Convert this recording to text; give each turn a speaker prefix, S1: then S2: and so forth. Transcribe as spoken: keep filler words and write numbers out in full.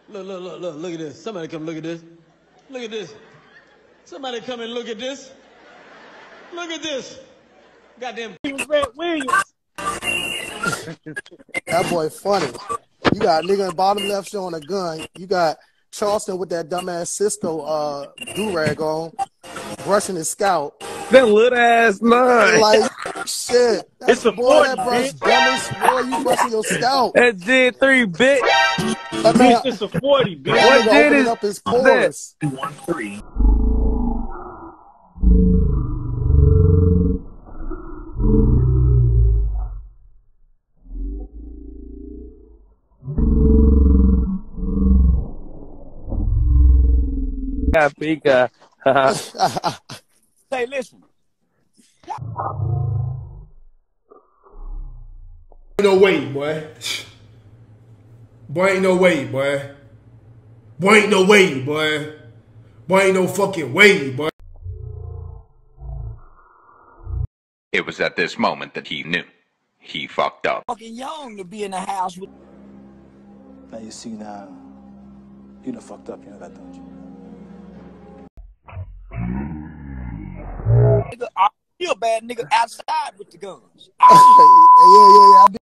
S1: Look, look, look, look, look at this. Somebody come look at this. Look at this. Somebody come and look at this. Look at this. Goddamn Williams.
S2: That boy funny. You got a nigga in the bottom left showing a gun. You got Charleston with that dumbass Cisco uh, do-rag on, brushing his scalp.
S3: That little ass line.
S2: Like, shit. That's
S1: It's a
S2: boy,
S1: forty,
S2: that brush
S1: bitch.
S2: dumbass. Boy, you brushing your scalp.
S3: That Gen three, bitch.
S2: That man,
S1: Bitch, it's a forty, bitch.
S2: that
S3: What
S2: nigga
S3: gen
S2: opening
S3: is
S2: up his pores.
S4: One three.
S3: Got big, uh,
S4: Hey, listen.
S5: Ain't no way, boy. Boy, ain't no way, boy. Boy, ain't no way, boy. Boy, ain't no fucking way, boy.
S6: It was at this moment that he knew. He fucked up.
S4: Fucking young to be in the house with.
S7: Now you see now, you done fucked up, you know that, don't you?
S4: Nigga, I feel bad nigga outside with the guns.
S2: yeah, yeah, yeah.